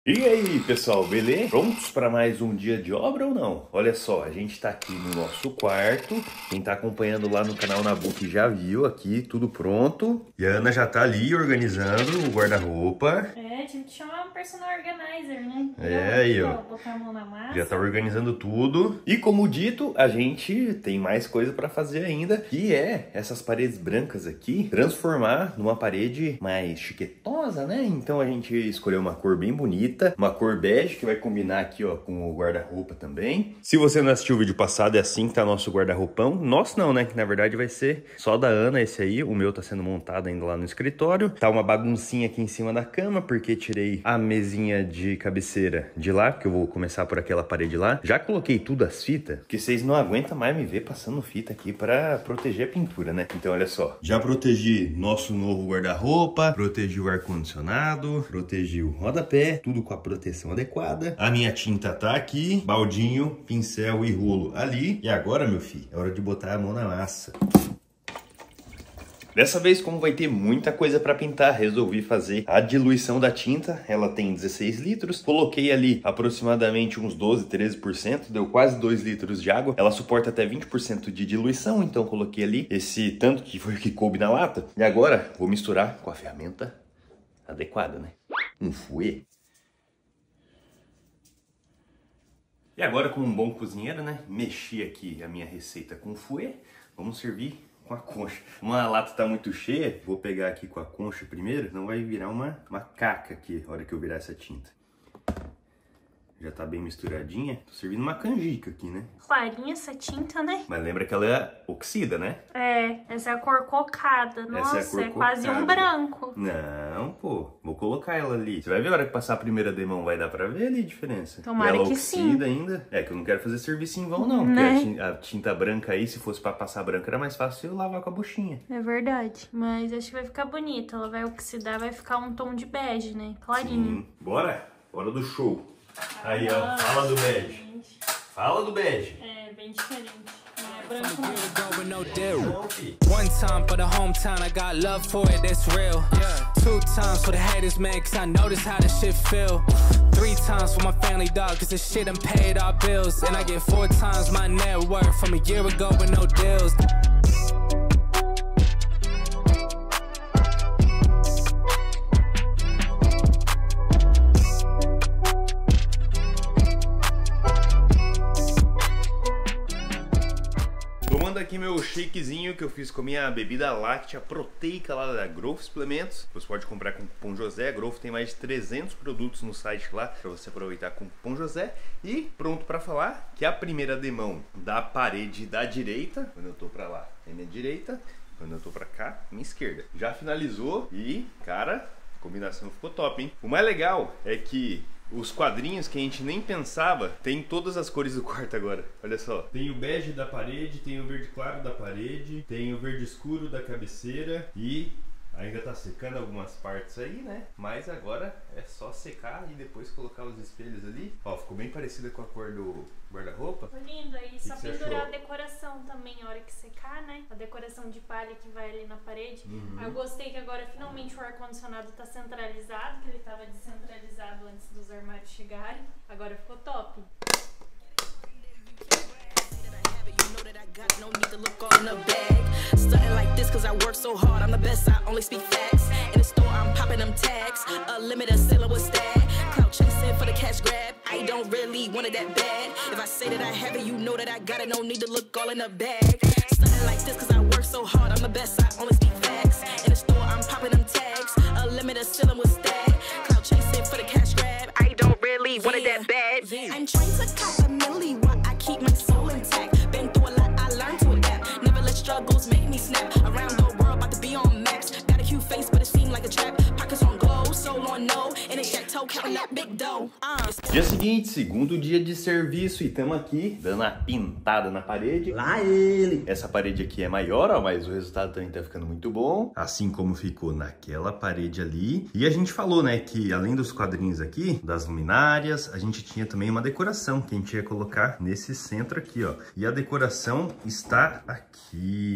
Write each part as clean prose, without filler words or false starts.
E aí, pessoal, beleza? Prontos para mais um dia de obra ou não? Olha só, a gente tá aqui no nosso quarto. Quem tá acompanhando lá no canal Nabuque já viu aqui, tudo pronto. E a Ana já tá ali organizando o guarda-roupa. É, tinha que chamar um personal organizer, né? Aí, ó. Botar a mão na massa. Já tá organizando tudo. E como dito, a gente tem mais coisa para fazer ainda, que é essas paredes brancas aqui, transformar numa parede mais chiquetosa, né? Então a gente escolheu uma cor bem bonita. Uma cor bege que vai combinar aqui, ó, com o guarda-roupa também. Se você não assistiu o vídeo passado, é assim que tá nosso guarda-roupão. Nosso não, né? Que na verdade vai ser só da Ana esse aí. O meu tá sendo montado ainda lá no escritório. Tá uma baguncinha aqui em cima da cama, porque tirei a mesinha de cabeceira de lá, porque eu vou começar por aquela parede lá. Já coloquei tudo as fitas, porque vocês não aguentam mais me ver passando fita aqui pra proteger a pintura, né? Então olha só. Já protegi nosso novo guarda-roupa, protegi o ar-condicionado, protegi o rodapé, tudo com a proteção adequada. A minha tinta tá aqui, baldinho, pincel e rolo ali. E agora, meu filho, é hora de botar a mão na massa. Dessa vez, como vai ter muita coisa para pintar, resolvi fazer a diluição da tinta. Ela tem 16 litros. Coloquei ali aproximadamente uns 12, 13%. Deu quase 2 litros de água. Ela suporta até 20% de diluição. Então coloquei ali esse tanto que foi o que coube na lata. E agora vou misturar com a ferramenta adequada, né? Um fouet. E agora, como um bom cozinheiro, né? Mexi aqui a minha receita com fouet. Vamos servir com a concha. Uma lata tá muito cheia, vou pegar aqui com a concha primeiro, não vai virar uma caca aqui, na hora que eu virar essa tinta. Já tá bem misturadinha. Tô servindo uma canjica aqui, né? Clarinha essa tinta, né? Mas lembra que ela é oxida, né? É, essa é a cor cocada. Nossa, é quase um branco. Não, pô. Vou colocar ela ali. Você vai ver a hora que passar a primeira demão, vai dar pra ver ali a diferença. Tomara ela que oxida sim. ainda. É que eu não quero fazer serviço em vão, não. Porque Né? a tinta branca aí, se fosse pra passar branca, era mais fácil eu lavar com a buchinha. É verdade. Mas acho que vai ficar bonito. Ela vai oxidar, vai ficar um tom de bege, né? Clarinho. Sim. Bora? Bora do show. Aí, ó. Fala do bege. Fala do bege. É, bem diferente. Não é branco, não. One time for the hometown, I got love for it, that's real. Two times for the haters, man, cause I notice how this shit feel. Three times for my family, dog, cause this shit done paid our bills. And I get 4 times my net worth from a year ago with no deals. Tomando aqui meu shakezinho que eu fiz com a minha bebida láctea proteica lá da Growth Suplementos. Você pode comprar com o cupom José. A Growth tem mais de 300 produtos no site lá para você aproveitar com o cupom José. E pronto para falar que a primeira demão da parede da direita, quando eu tô para lá é minha direita, quando eu tô para cá, minha esquerda. Já finalizou e, cara, a combinação ficou top, hein? O mais legal é que os quadrinhos que a gente nem pensava, tem todas as cores do quarto agora. Olha só. Tem o bege da parede, tem o verde claro da parede, tem o verde escuro da cabeceira e ainda tá secando algumas partes aí, né? Mas agora é só secar e depois colocar os espelhos ali. Ó, ficou bem parecida com a cor do guarda-roupa. Ficou lindo. Aí só que você pendurar achou? a decoração também, a hora que secar, né? A decoração de palha que vai ali na parede. Aí eu gostei que agora finalmente o ar-condicionado tá centralizado, que ele tava descentralizado antes dos armários chegarem. Agora ficou top. No need to look on the bag. Stunting like this cause I work so hard. I'm the best, I only speak facts. In the store, I'm popping them tags. A limited seller was that. Clout chasing for the cash grab. I don't really want it that bad. If I say that I have it, you know that I got it. No need to look all in the bag. Stunting like this cause I work so hard. I'm the best, I only speak facts. In the store, I'm popping them tags. A limited seller was that. Clout chasing for the cash grab. I don't really want it that bad. I'm trying to cop a milli while I keep my soul intact. Been through a lot, I learned to adapt. Never let struggles make me snap. Around the world, about to be on maps. Got a cute face, but it seemed like a trap. Pockets on glow, soul on no. And it's chateau counting that big dough. Dia seguinte, segundo dia de serviço e estamos aqui dando uma pintada na parede. Lá ele! Essa parede aqui é maior, ó, mas o resultado também tá ficando muito bom. Assim como ficou naquela parede ali. E a gente falou, né, que além dos quadrinhos aqui, das luminárias, a gente tinha também uma decoração que a gente ia colocar nesse centro aqui, ó. E a decoração está aqui.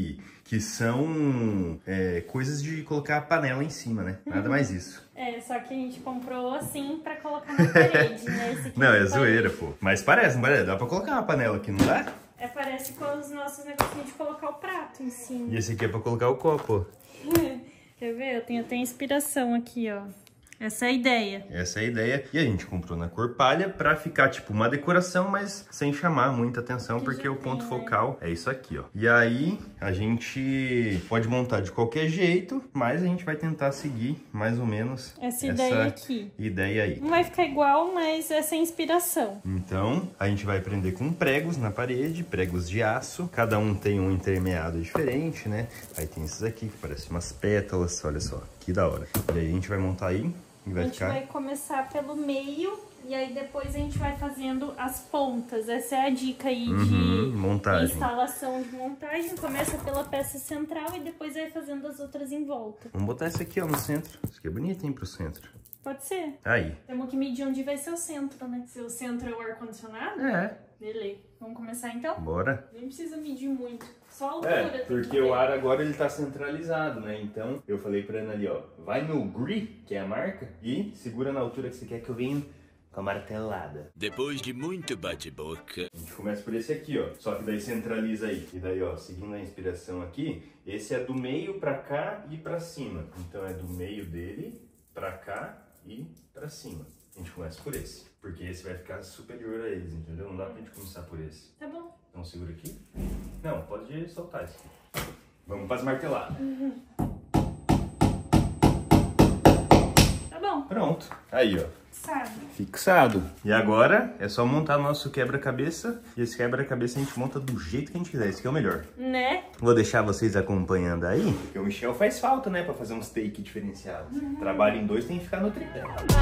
que são coisas de colocar a panela em cima, né? Nada mais isso. Só que a gente comprou assim pra colocar na parede, né? Esse aqui não, é zoeira, pô. Mas parece, não parece? Dá pra colocar uma panela aqui, não dá? Parece com os nossos negocinhos de colocar o prato em cima. E esse aqui é pra colocar o copo, ó. Quer ver? Eu tenho até inspiração aqui, ó. Essa é a ideia. Essa é a ideia. E a gente comprou na cor palha pra ficar tipo uma decoração, mas sem chamar muita atenção, porque o ponto focal é isso aqui, ó. E aí a gente pode montar de qualquer jeito, mas a gente vai tentar seguir mais ou menos essa ideia aqui. Ideia aí. Não vai ficar igual, mas essa é a inspiração. Então a gente vai prender com pregos na parede, pregos de aço. Cada um tem um intermeado diferente, né? Aí tem esses aqui que parecem umas pétalas, olha só, que da hora. E aí a gente vai montar aí. A gente vai começar pelo meio e aí depois a gente vai fazendo as pontas. Essa é a dica aí de montagem. Instalação de montagem. Começa pela peça central e depois vai fazendo as outras em volta. Vamos botar esse aqui, ó, no centro. Isso aqui é bonito, hein, pro centro. Pode ser. Aí. Temos que medir onde vai ser o centro, né? Se o centro é o ar-condicionado? Beleza. Vamos começar então? Bora. Nem precisa medir muito. Só a altura. Porque o ar agora ele tá centralizado, né? Então eu falei pra Ana ali, ó, vai no GRI, que é a marca, e segura na altura que você quer que eu venha com a martelada. Depois de muito bate-boca. A gente começa por esse aqui, ó. Só que daí centraliza aí. E daí, ó, seguindo a inspiração aqui, esse é do meio pra cá e pra cima. Então é do meio dele pra cá e pra cima. A gente começa por esse, porque esse vai ficar superior a eles, entendeu? Não dá pra gente começar por esse. Tá bom. Então segura aqui. Não, pode soltar esse aqui. Vamos para as marteladas. Tá bom. Pronto. Aí, ó. Fixado. Fixado. E agora é só montar nosso quebra-cabeça. E esse quebra-cabeça a gente monta do jeito que a gente quiser. Esse aqui é o melhor. Né? Vou deixar vocês acompanhando aí. Porque o Michel faz falta, né? Pra fazer uns take diferenciados. Trabalho em dois tem que ficar no tripé.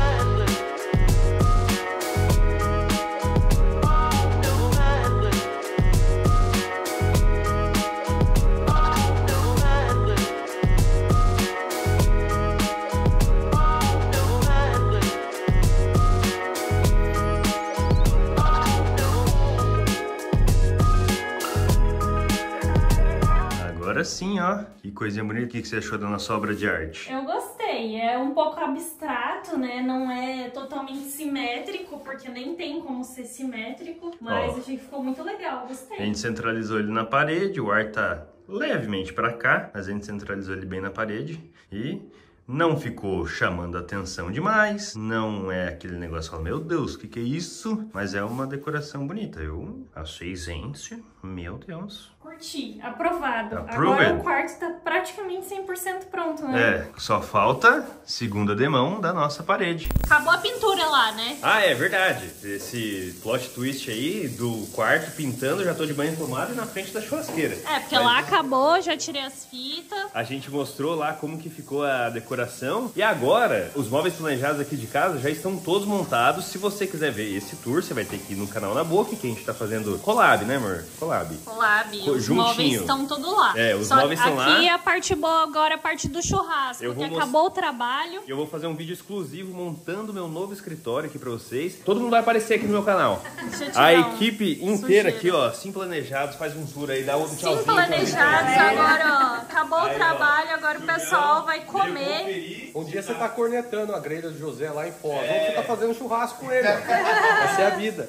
Agora sim, ó. Que coisinha bonita. O que você achou da nossa obra de arte? Eu gostei. É um pouco abstrato, né? Não é totalmente simétrico, porque nem tem como ser simétrico. Mas achei que ficou muito legal. Gostei. A gente centralizou ele na parede. O ar tá levemente pra cá, mas a gente centralizou ele bem na parede. E não ficou chamando a atenção demais. Não é aquele negócio que fala, meu Deus, o que é isso? Mas é uma decoração bonita. Eu achei, gente, meu Deus. Curti, aprovado. Approved. Agora o quarto tá praticamente 100% pronto, né? Só falta segunda demão da nossa parede. Acabou a pintura lá, né? Ah, é verdade. Esse plot twist aí do quarto pintando, já tô de banho tomado e na frente da churrasqueira. Porque lá acabou, já tirei as fitas. A gente mostrou lá como que ficou a decoração. E agora, os móveis planejados aqui de casa já estão todos montados. Se você quiser ver esse tour, você vai ter que ir no canal Na Boca, que a gente tá fazendo collab, né, amor? Collab. Os móveis estão tudo lá. Os móveis estão lá. Aqui a parte boa agora é a parte do churrasco, porque acabou o trabalho. Eu vou fazer um vídeo exclusivo montando meu novo escritório aqui pra vocês. Todo mundo vai aparecer aqui no meu canal. A equipe inteira aqui, ó, Sim Planejados, faz um tour aí, dá outro tchauzinho. Sim Planejados, agora, ó, acabou o trabalho, agora o pessoal vai comer. Um dia você tá cornetando a grelha do José lá em Foz, outro você tá fazendo churrasco com ele. Essa é a vida.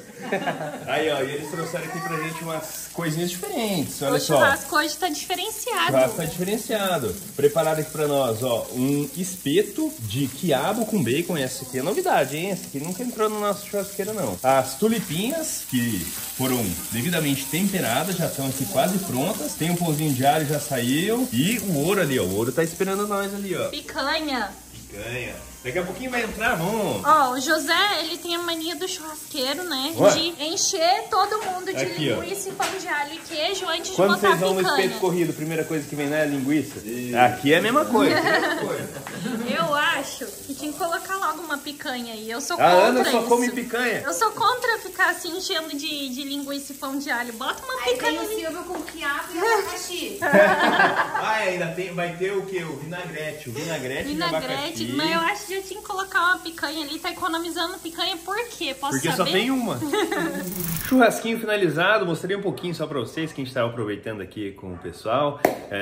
Aí, ó, e eles trouxeram aqui pra gente umas coisinhas diferentes, olha só. O churrasco hoje tá diferenciado. O churrasco tá diferenciado. Prepararam aqui pra nós, ó, um espeto de quiabo com bacon. Essa aqui é novidade, hein? Essa aqui nunca entrou na nossa churrasqueira, não. As tulipinhas, que foram devidamente temperadas, já estão aqui quase prontas. Tem um pãozinho de alho, já saiu. E o ouro ali, ó. O ouro tá esperando nós ali, ó. Picanha. Picanha. Daqui a pouquinho vai entrar, vamos. Ó, o José, ele tem a mania do churrasqueiro, né? De encher todo mundo de linguiça, pão de alho e queijo antes de botar a picanha. Quando vocês vão no espeto corrido, a primeira coisa que vem, né, é linguiça? Aqui é a mesma coisa. Eu acho que Tinha que colocar logo uma picanha aí. Eu sou A contra Ana só isso. come picanha. Eu sou contra ficar assim enchendo de linguiça e pão de alho. Bota uma Aí picanha tem o ali. Silvio com quiabo e abacaxi. Ainda vai ter o quê? O vinagrete. O vinagrete de Vinagrete, abacaxi. mas eu acho que já tinha que colocar uma picanha ali. Tá economizando picanha por quê? Posso Porque saber? só tem uma. Churrasquinho finalizado, mostrei um pouquinho só pra vocês que a gente tava aproveitando aqui com o pessoal.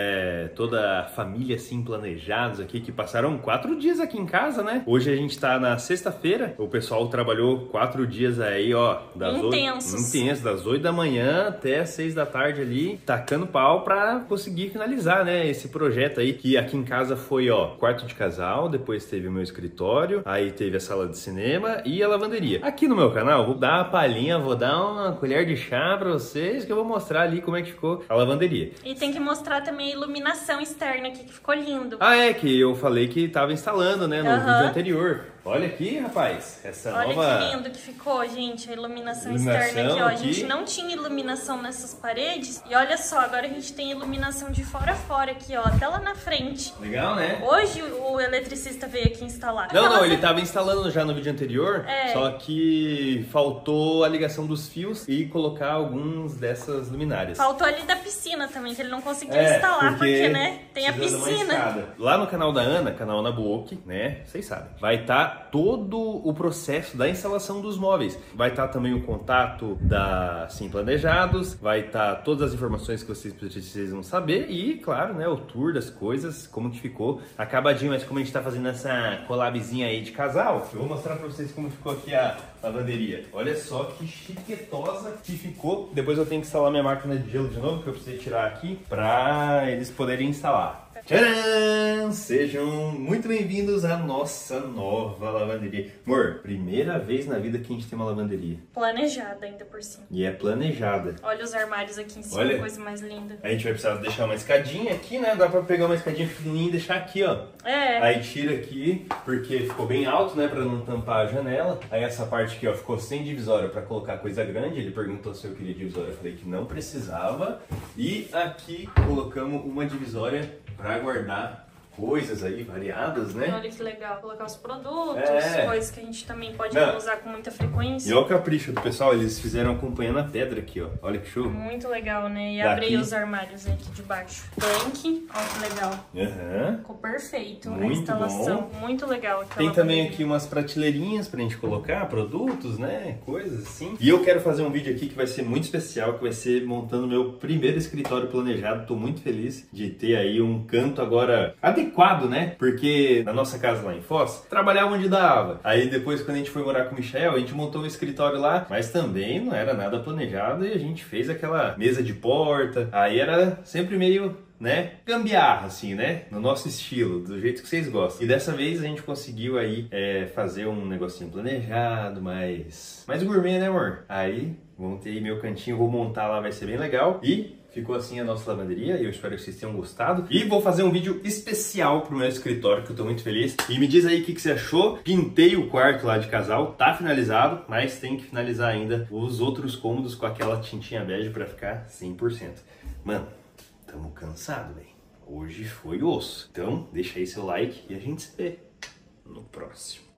Toda a família assim planejados aqui, que passaram 4 dias aqui em casa, né? Hoje a gente tá na sexta-feira, o pessoal trabalhou 4 dias aí, ó. Intensos, das 8 da manhã até as 6 da tarde ali, tacando pau pra conseguir finalizar, né? Esse projeto aí, que aqui em casa foi, ó, quarto de casal, depois teve o meu escritório, aí teve a sala de cinema e a lavanderia. Aqui no meu canal, vou dar uma palhinha, vou dar uma colher de chá pra vocês, que eu vou mostrar ali como é que ficou a lavanderia. E tem que mostrar também a iluminação externa aqui, que ficou lindo. Ah, é, que eu falei que tava instalando, né, no vídeo anterior. Olha aqui, rapaz, essa Olha nova... que lindo que ficou, gente, a iluminação externa aqui, ó. A gente não tinha iluminação nessas paredes. E olha só, agora a gente tem iluminação de fora a fora aqui, ó, até lá na frente. Legal, né? Hoje o eletricista veio aqui instalar. Não, ele tava instalando já no vídeo anterior, só que faltou a ligação dos fios e colocar alguns dessas luminárias. Faltou ali da piscina também, que ele não conseguiu instalar, porque, né, tem a piscina. Lá no canal da Ana, canal Ana Book, né, vocês sabem, vai estar todo o processo da instalação dos móveis. Vai estar também o contato da Sim Planejados, vai estar todas as informações que vocês precisam saber e, claro, né, o tour das coisas, como que ficou acabadinho. Mas como a gente tá fazendo essa collabzinha aí de casal, eu vou mostrar pra vocês como ficou aqui a lavanderia. Olha só que chiquetosa que ficou. Depois eu tenho que instalar minha máquina de gelo de novo, que eu precisei tirar aqui pra eles poderem instalar. Tcharam! Sejam muito bem-vindos à nossa nova lavanderia. Amor, primeira vez na vida que a gente tem uma lavanderia. Planejada ainda por cima. E é planejada. Olha os armários aqui em cima, Olha, coisa mais linda. A gente vai precisar deixar uma escadinha aqui, né? Dá pra pegar uma escadinha pequenininha e deixar aqui, ó. Aí tira aqui, porque ficou bem alto, né? Pra não tampar a janela. Aí essa parte aqui, ó, ficou sem divisória pra colocar coisa grande. Ele perguntou se eu queria divisória. Eu falei que não precisava. E aqui colocamos uma divisória pra guardar coisas aí variadas, né? Olha que legal, colocar os produtos, coisas que a gente também pode usar com muita frequência. E olha o capricho do pessoal, eles fizeram acompanhando a pedra aqui, ó. Olha que show. Muito legal, né? E abri os armários aqui de baixo. Tanque, olha que legal. Ficou perfeito a instalação. Bom. Muito legal. Tem também aqui umas prateleirinhas pra gente colocar produtos, né? Coisas assim. E eu quero fazer um vídeo aqui que vai ser muito especial, que vai ser montando meu primeiro escritório planejado. Tô muito feliz de ter aí um canto agora adequado, né? Porque na nossa casa lá em Foz, trabalhava onde dava. Aí depois, quando a gente foi morar com o Michel, a gente montou um escritório lá, mas também não era nada planejado e a gente fez aquela mesa de porta. Aí era sempre meio, né, gambiarra, assim, né? No nosso estilo, do jeito que vocês gostam. E dessa vez a gente conseguiu aí fazer um negocinho planejado, mais gourmet, né, amor? Aí montei meu cantinho, vou montar lá, vai ser bem legal. E ficou assim a nossa lavanderia e eu espero que vocês tenham gostado. E vou fazer um vídeo especial pro meu escritório, que eu tô muito feliz. E me diz aí o que você achou. Pintei o quarto lá de casal, tá finalizado, mas tem que finalizar ainda os outros cômodos com aquela tintinha bege pra ficar 100%. Mano, tamo cansado, velho. Hoje foi osso. Então, deixa aí seu like e a gente se vê no próximo.